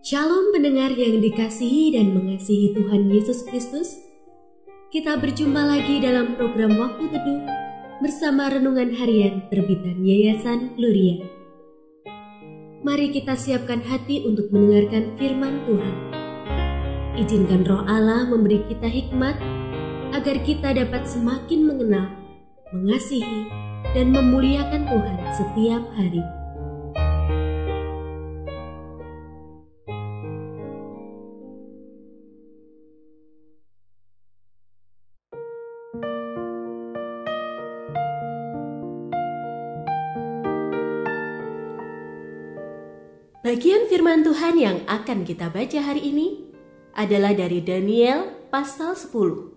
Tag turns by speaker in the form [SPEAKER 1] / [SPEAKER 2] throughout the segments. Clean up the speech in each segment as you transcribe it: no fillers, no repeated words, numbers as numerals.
[SPEAKER 1] Shalom pendengar yang dikasihi dan mengasihi Tuhan Yesus Kristus. Kita berjumpa lagi dalam program Waktu Teduh bersama Renungan Harian terbitan Yayasan Gloria. Mari kita siapkan hati untuk mendengarkan firman Tuhan. Izinkan Roh Allah memberi kita hikmat agar kita dapat semakin mengenal, mengasihi, dan memuliakan Tuhan setiap hari. Bagian firman Tuhan yang akan kita baca hari ini adalah dari Daniel pasal 10.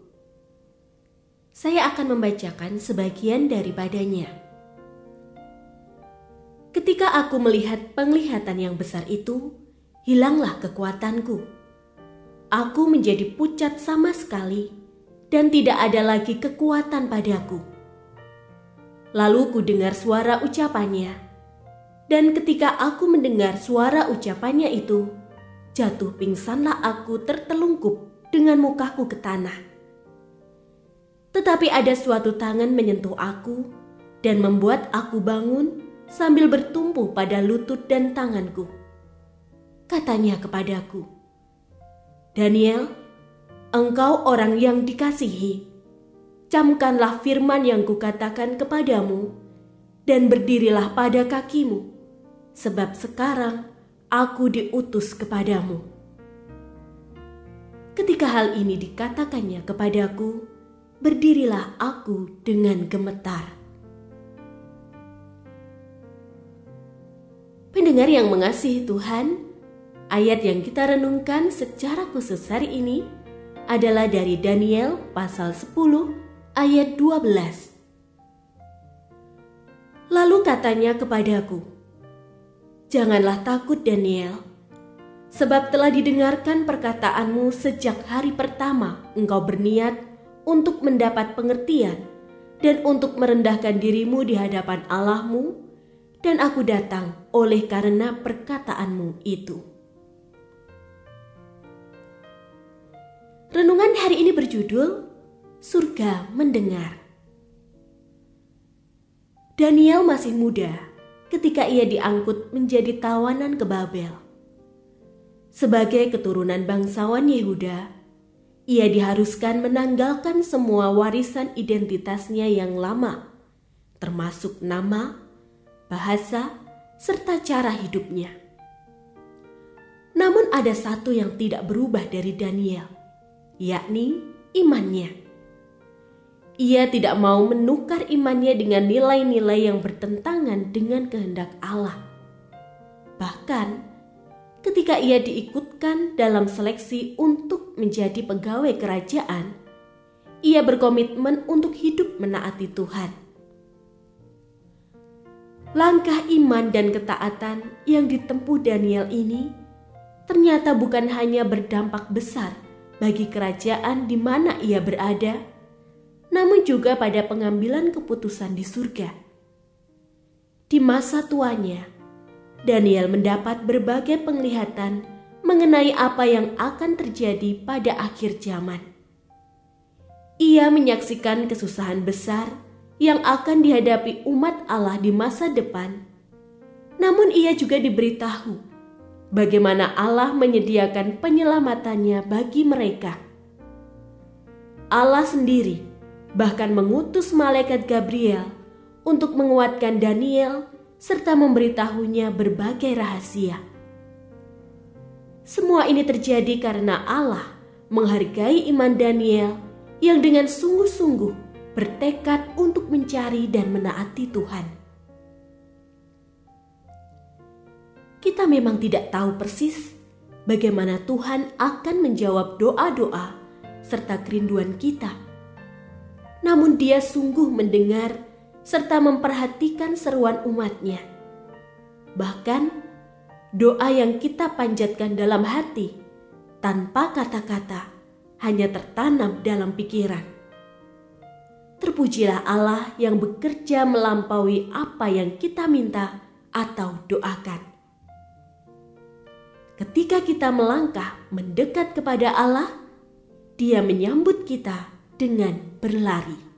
[SPEAKER 1] Saya akan membacakan sebagian daripadanya. Ketika aku melihat penglihatan yang besar itu, hilanglah kekuatanku. Aku menjadi pucat sama sekali dan tidak ada lagi kekuatan padaku. Lalu ku dengar suara ucapannya. Dan ketika aku mendengar suara ucapannya itu, jatuh pingsanlah aku tertelungkup dengan mukaku ke tanah. Tetapi ada suatu tangan menyentuh aku dan membuat aku bangun sambil bertumpu pada lutut dan tanganku. Katanya kepadaku, "Daniel, engkau orang yang dikasihi. Camkanlah firman yang kukatakan kepadamu dan berdirilah pada kakimu. Sebab sekarang aku diutus kepadamu." Ketika hal ini dikatakannya kepadaku, berdirilah aku dengan gemetar. Pendengar yang mengasihi Tuhan, ayat yang kita renungkan secara khusus hari ini adalah dari Daniel pasal 10 ayat 12. Lalu katanya kepadaku, "Janganlah takut Daniel, sebab telah didengarkan perkataanmu sejak hari pertama engkau berniat untuk mendapat pengertian dan untuk merendahkan dirimu di hadapan Allahmu, dan aku datang oleh karena perkataanmu itu." Renungan hari ini berjudul Surga Mendengar. Daniel masih muda ketika ia diangkut menjadi tawanan ke Babel. Sebagai keturunan bangsawan Yehuda, ia diharuskan menanggalkan semua warisan identitasnya yang lama, termasuk nama, bahasa, serta cara hidupnya. Namun ada satu yang tidak berubah dari Daniel, yakni imannya. Ia tidak mau menukar imannya dengan nilai-nilai yang bertentangan dengan kehendak Allah. Bahkan, ketika ia diikutkan dalam seleksi untuk menjadi pegawai kerajaan, ia berkomitmen untuk hidup menaati Tuhan. Langkah iman dan ketaatan yang ditempuh Daniel ini ternyata bukan hanya berdampak besar bagi kerajaan di mana ia berada, namun juga pada pengambilan keputusan di surga. Di masa tuanya, Daniel mendapat berbagai penglihatan mengenai apa yang akan terjadi pada akhir zaman. Ia menyaksikan kesusahan besar yang akan dihadapi umat Allah di masa depan. Namun ia juga diberitahu bagaimana Allah menyediakan penyelamatannya bagi mereka. Allah sendiri bahkan mengutus malaikat Gabriel untuk menguatkan Daniel serta memberitahunya berbagai rahasia. Semua ini terjadi karena Allah menghargai iman Daniel yang dengan sungguh-sungguh bertekad untuk mencari dan menaati Tuhan. Kita memang tidak tahu persis bagaimana Tuhan akan menjawab doa-doa serta kerinduan kita. Namun Dia sungguh mendengar serta memperhatikan seruan umatnya. Bahkan doa yang kita panjatkan dalam hati tanpa kata-kata hanya tertanam dalam pikiran. Terpujilah Allah yang bekerja melampaui apa yang kita minta atau doakan. ketika kita melangkah mendekat kepada Allah, Dia menyambut kita dengan berlari.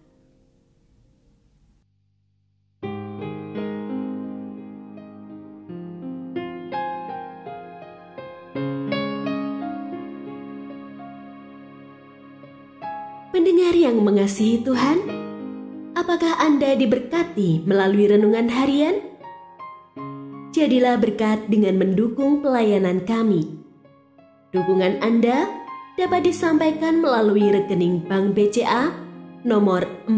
[SPEAKER 1] Pendengar yang mengasihi Tuhan, apakah Anda diberkati melalui renungan harian? Jadilah berkat dengan mendukung pelayanan kami. Dukungan Anda dapat disampaikan melalui rekening Bank BCA nomor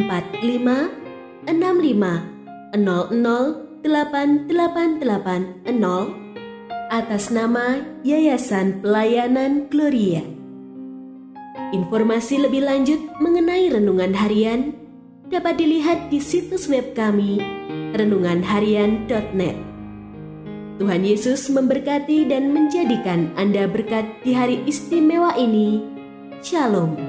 [SPEAKER 1] 4565008880 atas nama Yayasan Pelayanan Gloria. Informasi lebih lanjut mengenai renungan harian dapat dilihat di situs web kami renunganharian.net. Tuhan Yesus memberkati dan menjadikan Anda berkat di hari istimewa ini. Shalom.